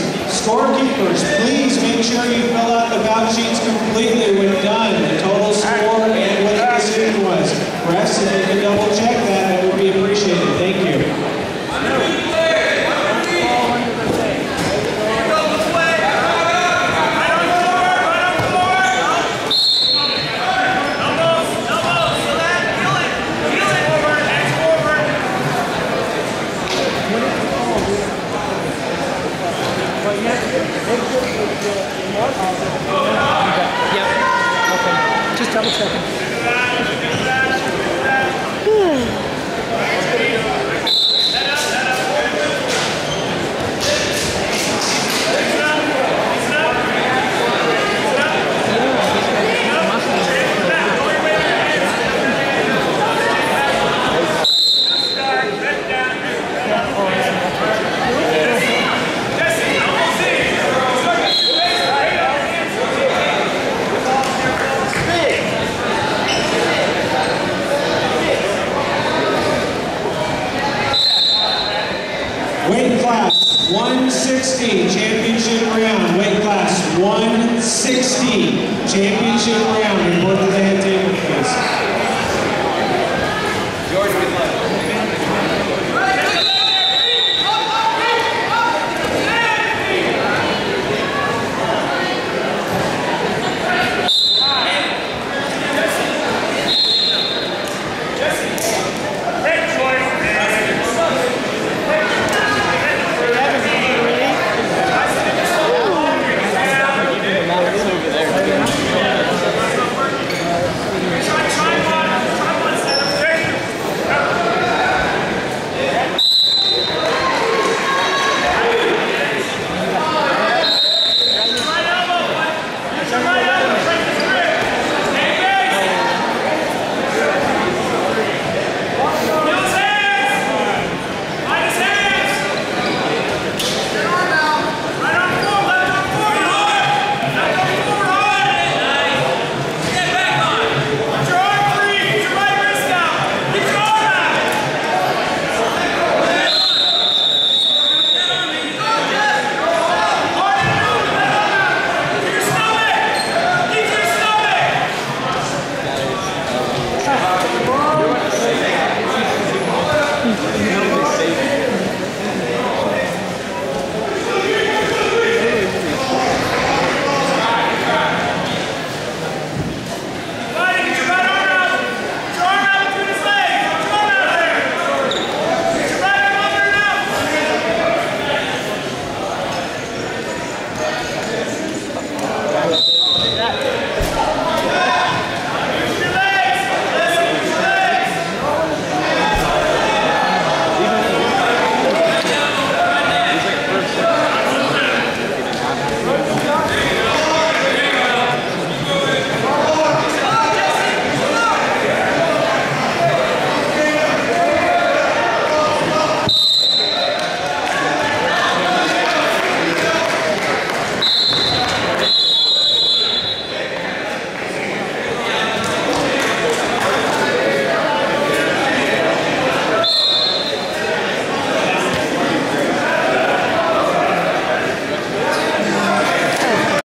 Scorekeepers, please make sure you fill out the bout sheets completely when done. The total score and what the decision was. Refs, if you can double check that would be appreciated. Thank you. Yep. Okay. Just double checking. Weight class 160, championship round. Weight class 160, championship round.